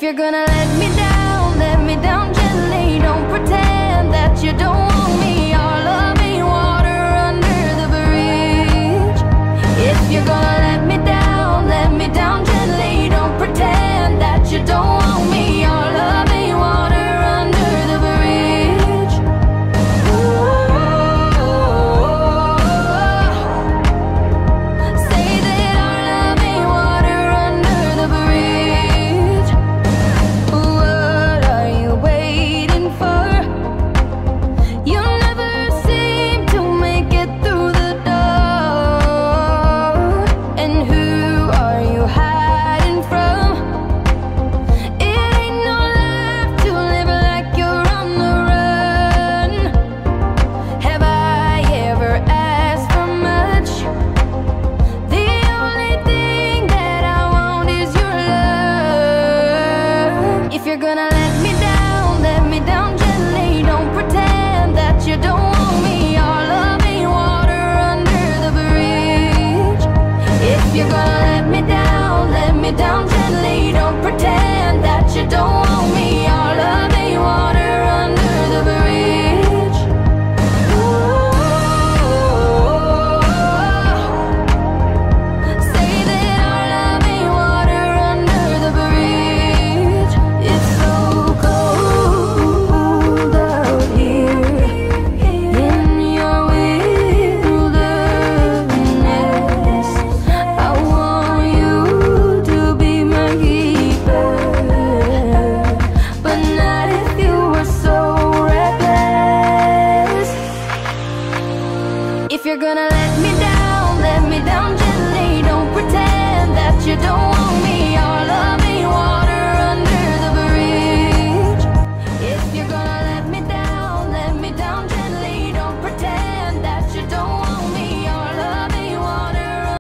you're gonna let me down gently. Don't pretend that you don't want me. Our love ain't water under the bridge. If you're gonna let me down gently. Don't pretend that you don't want me. Our love ain't water under the bridge. Say that our love ain't water under the bridge. What are you waiting for? You never seem to make it through the door. And who are you hiding from? It ain't no life to live like you're on the run. Have I ever asked for much? The only thing that I want is your love. If you're gonna let me down gently. Don't pretend that you don't want me. Our love ain't water under the bridge. If you're gonna let me down gently. Don't pretend that you don't want me. Our love ain't water under the bridge. Say that our love ain't water under the bridge. It's so cold out here in your wilderness. I want you to be my keeper, but not if you were so reckless. If you're gonna